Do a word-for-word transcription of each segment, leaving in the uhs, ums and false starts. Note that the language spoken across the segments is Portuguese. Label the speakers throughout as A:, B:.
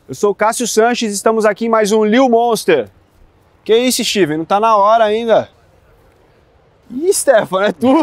A: Eu sou o Cássio Sanches e estamos aqui em mais um Lil Monster. Que isso, Steven? Não tá na hora ainda. Ih, Stefano, é tu?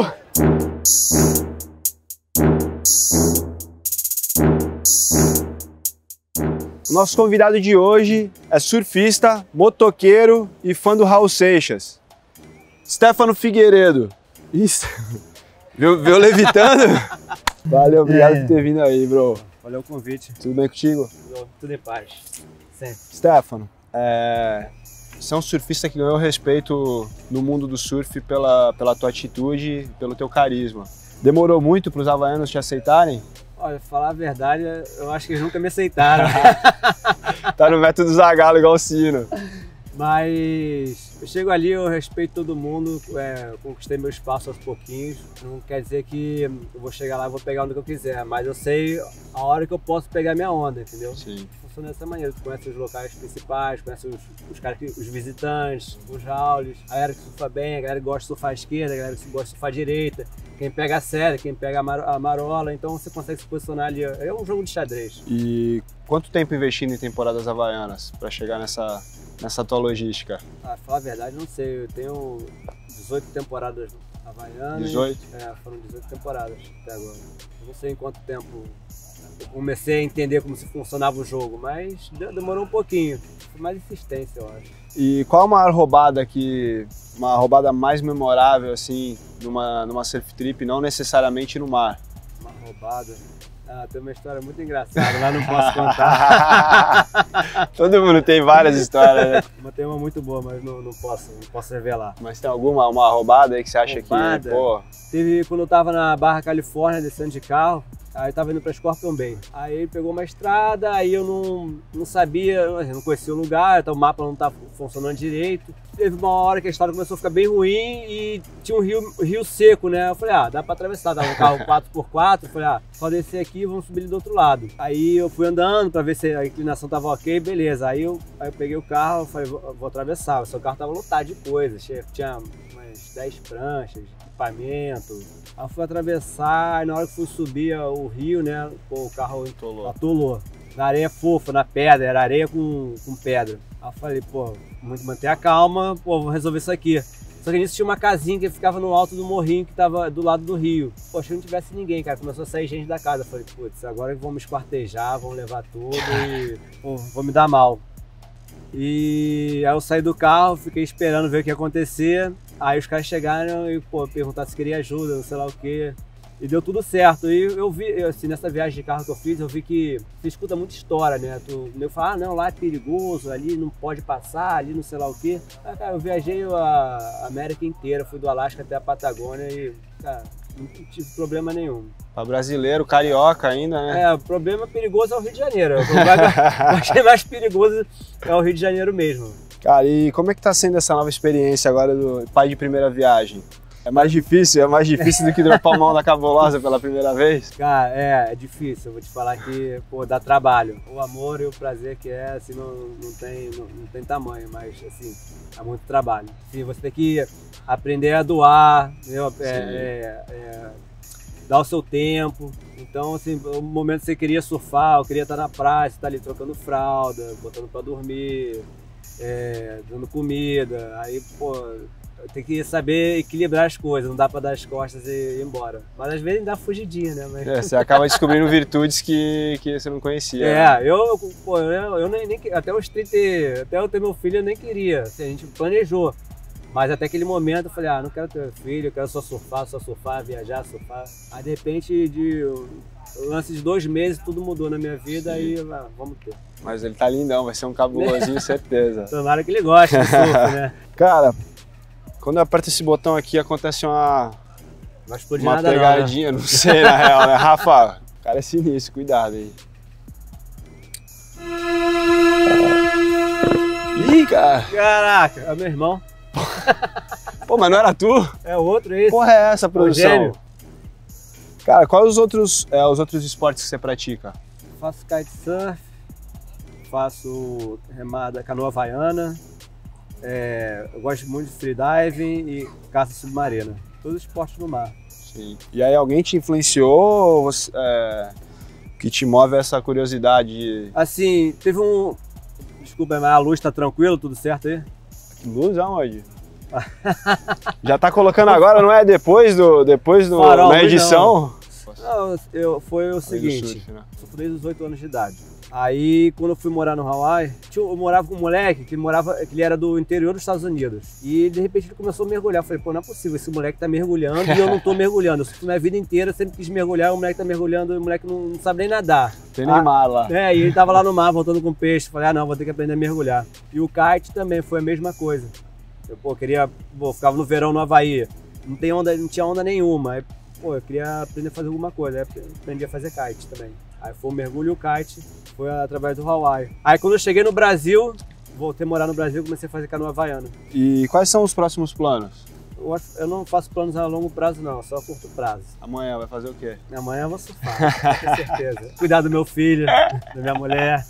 A: O nosso convidado de hoje é surfista, motoqueiro e fã do Raul Seixas. Stefano Figueiredo. Isso. Viu, viu levitando? Valeu, obrigado é. por ter vindo aí, bro.
B: Valeu o convite.
A: Tudo bem contigo?
B: Tudo, tudo em paz. Sempre.
A: Stefano, é... você é um surfista que ganhou respeito no mundo do surf pela, pela tua atitude e pelo teu carisma. Demorou muito para os havaianos te aceitarem?
B: Olha, falar a verdade, eu acho que eles nunca me aceitaram.
A: Tá no método Zagalo igual o Sino.
B: Mas eu chego ali, eu respeito todo mundo, é, conquistei meu espaço aos pouquinhos. Não quer dizer que eu vou chegar lá e vou pegar onde eu quiser, mas eu sei a hora que eu posso pegar minha onda, entendeu?
A: Sim.
B: Funciona dessa maneira, tu conhece os locais principais, conhece os, os, caras que, os visitantes, os raules, a galera que surfa bem, a galera que gosta de surfar à esquerda, a galera que gosta de surfar à direita, quem pega a série, quem pega a, mar, a marola, então você consegue se posicionar ali, é um jogo de xadrez.
A: E quanto tempo investindo em temporadas havaianas para chegar nessa, nessa tua logística?
B: Ah, falar a verdade, não sei, eu tenho dezoito temporadas havaianas.
A: dezoito?
B: É, foram dezoito temporadas até agora. Eu não sei em quanto tempo eu comecei a entender como se funcionava o jogo, mas demorou um pouquinho. Foi mais insistência, eu acho.
A: E qual a maior roubada que... uma roubada mais memorável, assim, numa, numa surf trip, não necessariamente no mar?
B: Uma roubada? Ah, tem uma história muito engraçada, lá não posso contar.
A: Todo mundo tem várias histórias, né?
B: Mas tem uma muito boa, mas não, não, posso, não posso revelar.
A: Mas tem alguma uma roubada aí que você acha
B: roubada?
A: que, pô...
B: Teve quando eu tava na Barra Califórnia, descendo de carro, aí eu tava indo pra Scorpion Bay. Aí ele pegou uma estrada, aí eu não, não sabia, eu não conhecia o lugar, então o mapa não tava funcionando direito. Teve uma hora que a estrada começou a ficar bem ruim e tinha um rio, rio seco, né? Eu falei, ah, dá pra atravessar, dava um carro quatro por quatro, eu falei, ah, só descer aqui e vamos subir do outro lado. Aí eu fui andando pra ver se a inclinação tava ok, beleza. Aí eu, aí eu peguei o carro, falei, vou, vou atravessar. O seu carro tava lotado de coisas, tinha umas dez pranchas, equipamento. Aí eu fui atravessar e na hora que fui subir o rio, né, pô, o carro atolou. atolou. Na areia fofa, na pedra, era areia com, com pedra. Aí eu falei, pô, muito manter a calma, pô, vou resolver isso aqui. Só que nisso tinha uma casinha que ficava no alto do morrinho que tava do lado do rio. Poxa, se não tivesse ninguém, cara, começou a sair gente da casa. Eu falei, putz, agora vão me esquartejar, vão levar tudo e pô, vou me dar mal. E aí eu saí do carro, fiquei esperando ver o que ia acontecer. Aí os caras chegaram e, pô, perguntaram se queria ajuda, não sei lá o quê. E deu tudo certo. E eu vi, assim, nessa viagem de carro que eu fiz, eu vi que você escuta muita história, né? Tu, eu falo, ah, não, lá é perigoso, ali não pode passar, ali não sei lá o quê. Aí, cara, eu viajei a América inteira, fui do Alasca até a Patagônia e, cara, não tive problema nenhum.
A: Pra brasileiro, carioca ainda, né?
B: É, o problema perigoso é o Rio de Janeiro. O que eu achei mais perigoso é o Rio de Janeiro mesmo.
A: Cara, e como é que tá sendo essa nova experiência agora do pai de primeira viagem? É mais difícil? É mais difícil do que dropar a mão na cabulosa pela primeira vez?
B: Cara, é, é difícil. Eu vou te falar que, pô, dá trabalho. O amor e o prazer que é, assim, não, não, tem, não, não tem tamanho, mas, assim, é muito trabalho. Assim, você tem que aprender a doar, entendeu? É, é, é, dar o seu tempo. Então, assim, o momento que você queria surfar, eu queria estar na praia, você tá ali trocando fralda, botando pra dormir, é, dando comida, aí, pô... Tem que saber equilibrar as coisas, não dá pra dar as costas e ir embora. Mas às vezes dá fugidinha, né? Mas...
A: É, você acaba descobrindo virtudes que, que você não conhecia.
B: É,
A: né?
B: eu, pô, eu, eu nem, nem... Até os trinta... Até eu ter meu filho eu nem queria. Assim, a gente planejou. Mas até aquele momento eu falei, ah, não quero ter filho, eu quero só surfar, só surfar, viajar, surfar. Aí de repente, de lance de dois meses, tudo mudou na minha vida. Sim. E ah, vamos ter.
A: Mas ele tá lindão, vai ser um cabulosinho, certeza.
B: Tomara que ele goste do surf, né?
A: Cara... Quando eu aperto esse botão aqui, acontece uma, uma
B: nada
A: pegadinha,
B: não, né?
A: Não sei na real, né? Rafa, o cara é sinistro, cuidado aí. Ih, cara!
B: Caraca, é meu irmão.
A: Pô, mas não era tu?
B: É outro esse.
A: Porra é essa, produção?
B: Gênio.
A: Cara, quais os outros, é, os outros esportes que você pratica?
B: Faço kitesurf, faço remada, canoa havaiana. É, eu gosto muito de freediving e caça submarina. Todos os esportes no mar.
A: Sim. E aí alguém te influenciou? Você, é, que te move essa curiosidade? De...
B: Assim, teve um... Desculpa, mas a luz tá tranquilo, tudo certo aí?
A: Luz aonde? Já tá colocando agora, não é? Depois do, depois do,
B: Farol,
A: na edição?
B: Não, eu, foi o seguinte,
A: surf, né?
B: eu sou desde os oito anos de idade. Aí, quando eu fui morar no Hawaii, eu morava com um moleque que, morava, que ele era do interior dos Estados Unidos. E, de repente, ele começou a mergulhar. Eu falei, pô, não é possível, esse moleque tá mergulhando e eu não tô mergulhando. Eu surfo minha vida inteira, sempre quis mergulhar, o moleque tá mergulhando e o moleque não, não sabe nem nadar.
A: Tem nem mar lá.
B: É, e ele tava lá no mar, voltando com peixe. Falei, ah, não, vou ter que aprender a mergulhar. E o kite também foi a mesma coisa. Eu, pô, queria, pô, ficava no verão no Havaí, não, tem onda, não tinha onda nenhuma. Aí, pô, eu queria aprender a fazer alguma coisa, aí aprendi a fazer kite também. Aí foi o mergulho e o kite, foi através do Hawaii. Aí quando eu cheguei no Brasil, voltei a morar no Brasil, comecei a fazer canoa havaiana.
A: E quais são os próximos planos?
B: Eu, eu não faço planos a longo prazo não, só a curto prazo.
A: Amanhã vai fazer o quê?
B: Amanhã eu vou surfar, com certeza. Cuidar do meu filho, da minha mulher.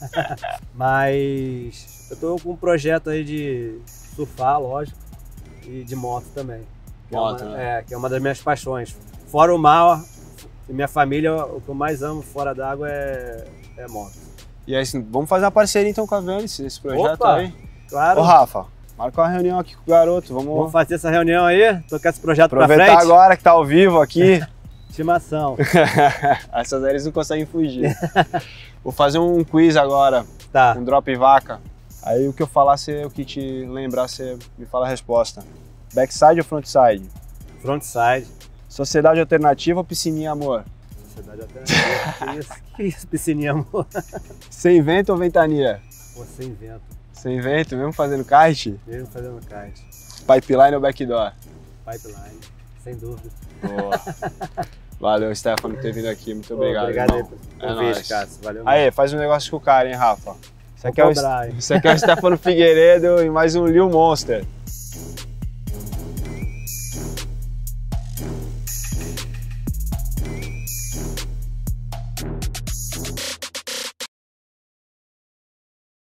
B: Mas eu tô com um projeto aí de surfar, lógico, e de moto também. Que
A: Moto,
B: é uma,
A: né?
B: É, que é uma das minhas paixões. Fora o mar, e minha família, o que eu mais amo fora d'água é, é moto.
A: E aí, assim, vamos fazer uma parceria então com a Vênice, esse projeto
B: Opa,
A: aí.
B: Claro.
A: Ô Rafa, marca uma reunião aqui com o garoto, vamos,
B: Vamos fazer essa reunião aí, tocar esse projeto pra
A: aproveitar
B: frente.
A: agora que tá ao vivo aqui.
B: Estimação.
A: Essas aí eles não conseguem fugir. Vou fazer um quiz agora,
B: Tá.
A: um drop vaca. Aí o que eu falar, você, o que te lembrar, você me fala a resposta. Backside ou frontside?
B: Frontside.
A: Sociedade alternativa ou piscininha amor?
B: Sociedade alternativa. Que isso? Que isso, piscininha, amor?
A: Sem vento ou ventania?
B: Pô, sem vento.
A: Sem vento, mesmo fazendo kite?
B: Mesmo fazendo kite.
A: Pipeline ou backdoor?
B: Pipeline, sem dúvida.
A: Boa. Valeu, Stefano, por ter vindo aqui. Muito
B: Pô,
A: obrigado,
B: Obrigado aí
A: irmão.
B: pelo
A: É
B: convite,
A: nóis.
B: Cássio. Valeu.
A: Aí, faz um negócio com o cara, hein, Rafa? Isso
B: Vou
A: aqui, é o,
B: cobrar, hein?
A: isso aqui é o Stefano Figueiredo e mais um Lil Monster.